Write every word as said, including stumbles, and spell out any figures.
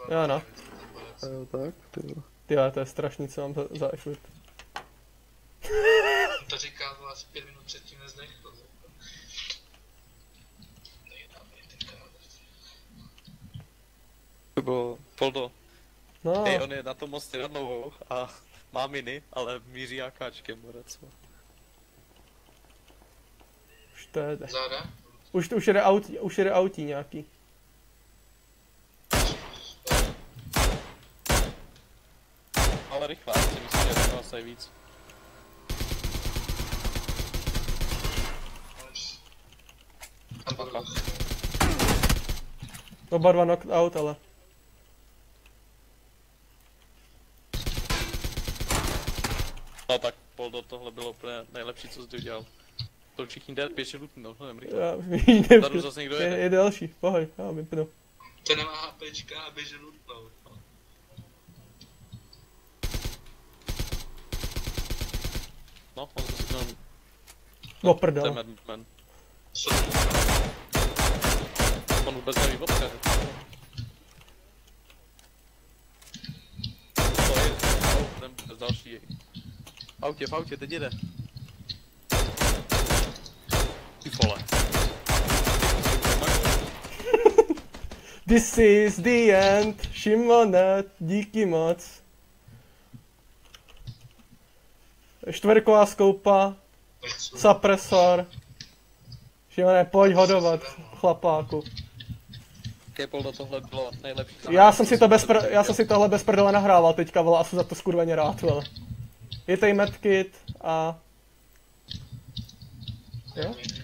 Já no. Jo, tak, ty. Ty, to je strašný, co mám za, za effort. To říká asi pět minut předtím, než to. To bylo Poldo. No. Hej, on je na tom mostě nad novou a má miny, ale míří akáčkem, borec. Už to je... Záda? Už, už jede autí, už jede autí nějaký. Ale rychle, já si myslím, že je to asi víc. Oba dva knocked out, ale... No tak, Poldo, tohle bylo úplně nejlepší, co jsi udělal. To všichni jde, běž je lutnout, no nevím, rychle. Já nevím, Tady zase někdo je, jede. je další, pohoj, já vypnu. To nemá HPčka a běž je lutnout. No, on zase jenom... No prdel. To je madman. Co? On vůbec neví odkud. To je, ten bez další. V autě, v autě, teď jede. Ty vole. This is the end, Šimone, díky moc. Čtvrková skoupa, sapresor. Šimone, pojď hodovat, chlapáku. Poldo, tohle bylo nejlepší. Já jsem si to bez pr- já jsem si tohle bez prdele nahrával teďka, vole, a jsem za to skurveně rád, vole. Je tady medkit a... Jo?